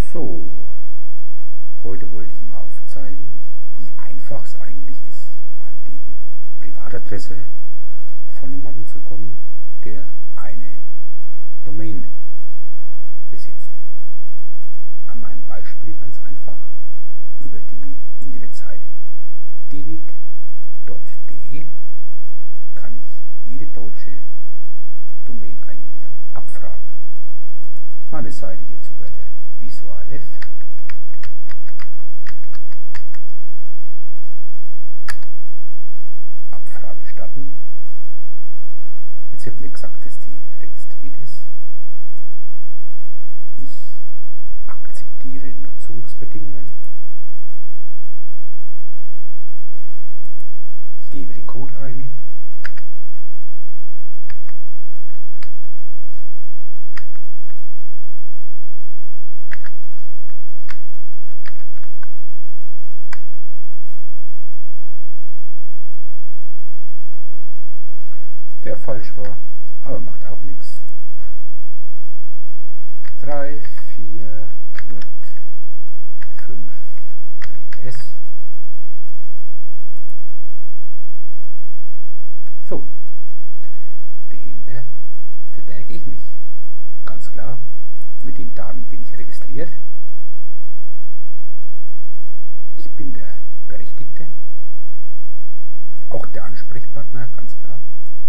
So, heute wollte ich mal aufzeigen, wie einfach es eigentlich ist, an die Privatadresse von jemandem zu kommen, der eine Domain besitzt. An meinem Beispiel ganz einfach über die Internetseite denik.de kann ich jede deutsche Domain eigentlich auch abfragen. Meine Seite hierzu wäre der Visualef. Abfrage starten. Jetzt wird mir gesagt, dass die registriert ist. Ich akzeptiere Nutzungsbedingungen. Gebe den Code ein. Der falsch war, aber macht auch nichts. 34J5BS. So, dahinter verberge ich mich. Ganz klar, mit den Daten bin ich registriert. Ich bin der Berechtigte, auch der Ansprechpartner, ganz klar.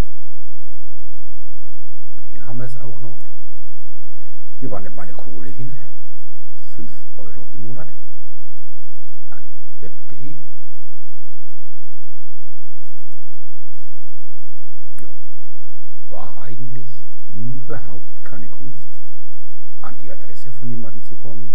Hier haben wir es auch noch. Hier wandert meine Kohle hin. 5 Euro im Monat an web.de. Ja, war eigentlich überhaupt keine Kunst, an die Adresse von jemandem zu kommen,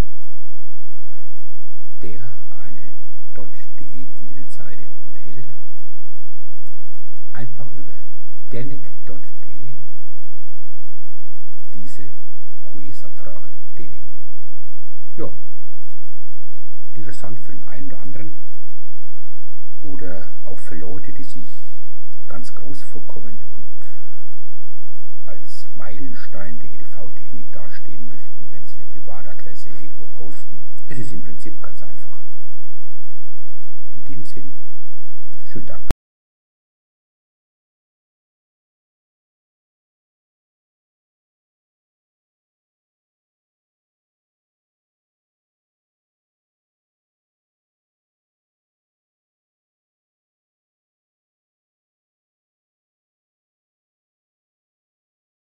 der eine .de Internetseite unterhält. Einfach über denik.de diese Whois-Abfrage tätigen. Ja, interessant für den einen oder anderen oder auch für Leute, die sich ganz groß vorkommen und als Meilenstein der EDV-Technik dastehen möchten, wenn sie eine Privatadresse irgendwo posten. Es ist im Prinzip ganz einfach. In dem Sinn, schönen Tag.